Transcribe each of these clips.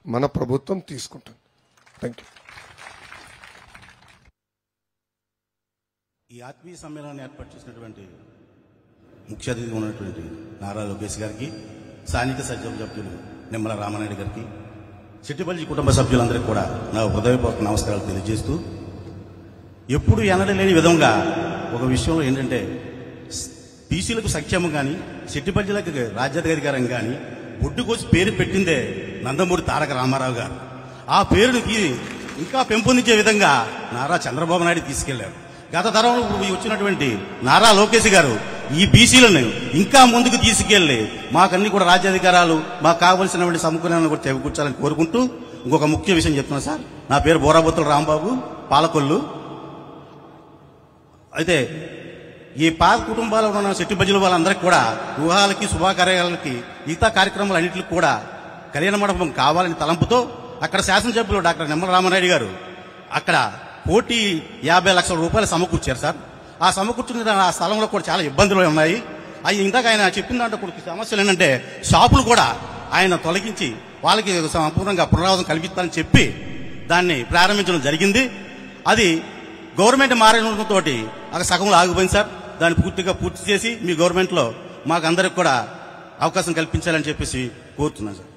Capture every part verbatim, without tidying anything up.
మన ప్రభుత్వం తీసుకుంటుంది. Thank you. ఈ ఆత్మీయ సమ్మేళనాన్ని ఏర్పాటు చేసినటువంటి ముఖ్య అతిథిగా ఉన్నటువంటి నారా లోకేష్ గారికి, స్థానిక సభ్యులు నిమ్మల రామానాయుడు గారికి, చిట్టిపల్లి కుటుంబ సభ్యులందరికీ కూడా నా హృదయపూర్వక నమస్కారాలు తెలియజేస్తూ, ఎప్పుడు ఎనడలేని విధంగా ఒక విషయంలో ఏంటంటే బీసీలకు సంక్షేమం కానీ చిట్టిపల్లిలకు రాజ్యాధికారం కానీ బొడ్డుకోసి పేరు పెట్టిందే నందమూరి తారక రామారావు గారు. ఆ పేరుకి ఇంకా పెంపొందించే విధంగా నారా చంద్రబాబు నాయుడు తీసుకెళ్లారు. గత తరంలో వచ్చినటువంటి నారా లోకేష్ గారు ఈ బీసీలను ఇంకా ముందుకు తీసుకెళ్లి మాకన్నీ కూడా రాజ్యాధికారాలు మాకు కావలసినటువంటి సమకూర్యాలను కూడా చేకూర్చాలని కోరుకుంటూ ఇంకొక ముఖ్య విషయం చెప్తున్నాను సార్. నా పేరు బోరాబొత్తుల రాంబాబు, పాలకొల్లు. అయితే ఈ పాత కుటుంబాల్లో ఉన్న చెట్టు వాళ్ళందరికీ కూడా వివాహాలకి, శుభకార్యాలకి, మిగతా కార్యక్రమాలు అన్నింటికి కూడా కళ్యాణ మండపం కావాలని తలంపుతో అక్కడ శాసనసభ్యులు డాక్టర్ నిమ్మల రామానాయుడు గారు అక్కడ కోటి యాభై లక్షల రూపాయలు సమకూర్చారు సార్. ఆ సమకూర్చిన ఆ స్థలంలో కూడా చాలా ఇబ్బందులు ఉన్నాయి. అవి ఇందాక ఆయన చెప్పిన దాంట్లో కొన్ని సమస్యలు ఏంటంటే షాపులు కూడా ఆయన తొలగించి వాళ్ళకి సంపూర్ణంగా పునరావాసం కల్పిస్తారని చెప్పి దాన్ని ప్రారంభించడం జరిగింది. అది గవర్నమెంట్ మారడంతో అక్కడ సగంలో ఆగిపోయింది సార్. దాన్ని పూర్తిగా పూర్తి చేసి మీ గవర్నమెంట్లో మాకు అందరికి కూడా అవకాశం కల్పించాలని చెప్పేసి కోరుతున్నాను సార్.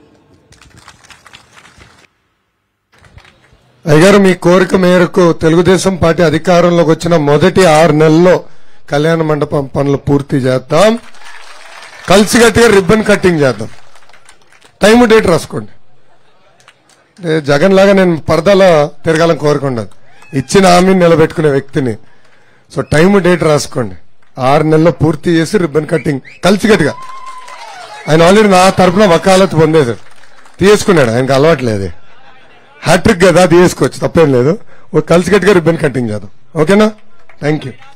అయ్యగారు, మీ కోరిక మేరకు తెలుగుదేశం పార్టీ అధికారంలోకి వచ్చిన మొదటి ఆరు నెలల్లో కళ్యాణ మండపం పనులు పూర్తి చేద్దాం. కలిసికట్టుగా రిబ్బన్ కట్టింగ్ చేద్దాం. టైం డేట్ రాసుకోండి. జగన్ లాగా నేను పరదాలో తిరగాలని కోరుకున్నాను, ఇచ్చిన హామీని నిలబెట్టుకునే వ్యక్తిని. సో టైం డేట్ రాసుకోండి. ఆరు నెలల్లో పూర్తి చేసి రిబ్బన్ కట్టింగ్ కలిసికట్టుగా. ఆయన ఆల్రెడీ నా తరఫున వకాలత్ పొందేది తీసుకున్నాడు, ఆయనకు అలవాట్లేదు. హ్యాట్రిక్ కదా, తీసుకోవచ్చు, తప్పేం లేదు. కలిసికట్టుగా రిబ్బన్ కట్టింగ్ చేద్దాం. ఓకేనా? Thank you.